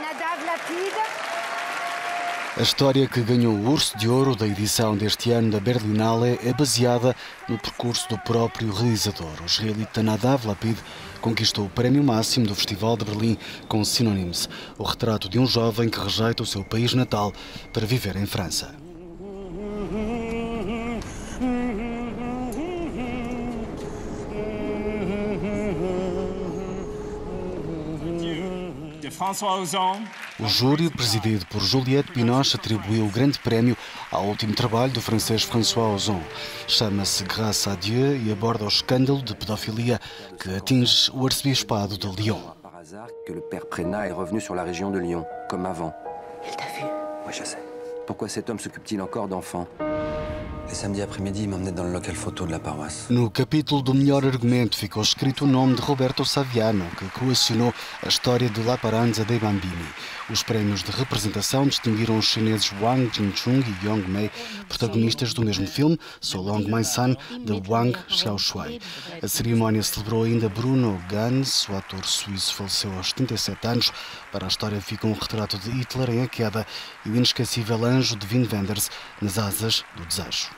Nadav Lapid. A história que ganhou o Urso de Ouro da edição deste ano da Berlinale é baseada no percurso do próprio realizador. O israelita Nadav Lapid conquistou o prémio máximo do Festival de Berlim com Synonyms, o retrato de um jovem que rejeita o seu país natal para viver em França. O júri, presidido por Juliette Binoche, atribuiu o grande prémio ao último trabalho do francês François Ozon. Chama-se Grâce à Dieu e aborda o escândalo de pedofilia que atinge o arcebispado de Lyon. Par hasard que le père Prénat est revenu sur la région de Lyon, comme avant. Il t'a vu? Oui, je sais. Pourquoi cet homme s'occupe-t-il encore d'enfants? Et samedi après-midi, il m'emmenait dans le local photo de la paroisse. No capítulo do melhor argumento ficou escrito o nome de Roberto Saviano, que coacionou a história de La Paranza dei Bambini. Os prémios de representação distinguiram os chineses Wang Jingchun e Yong Mei, protagonistas do mesmo filme, So Long My Son, de Wang Xiaoshui. A cerimónia celebrou ainda Bruno Ganz, o ator suíço faleceu aos 77 anos. Para a história fica um retrato de Hitler em A Queda e o inesquecível anjo de Wim Wenders nas asas do desejo.